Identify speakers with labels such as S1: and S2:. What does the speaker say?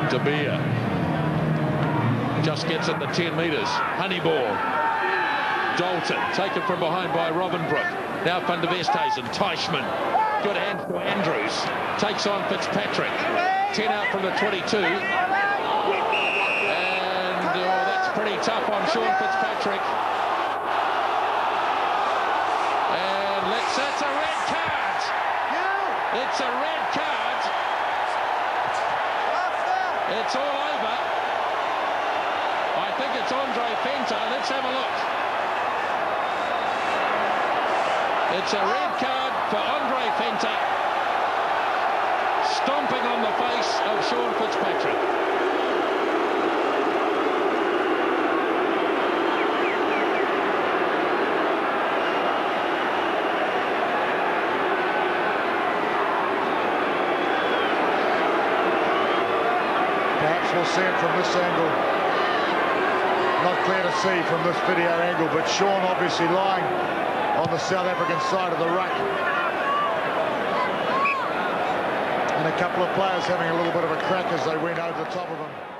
S1: De Beer just gets it to 10 metres. Honeyball. Dalton taken from behind by Robinbrook. Now Van der Westhuizen. Teichmann. Good hands to Andrews. Takes on Fitzpatrick. 10 out from the 22. And that's pretty tough on Sean Fitzpatrick. And that's a red card. It's a red card. It's all over. I think it's Andre Fenta. Let's have a look. It's a red card for Andre Fenta. Stomping on the face of Sean Fitzpatrick.
S2: Perhaps we'll see it from this angle. Not clear to see from this video angle, but Sean obviously lying on the South African side of the ruck. And a couple of players having a little bit of a crack as they went over the top of him.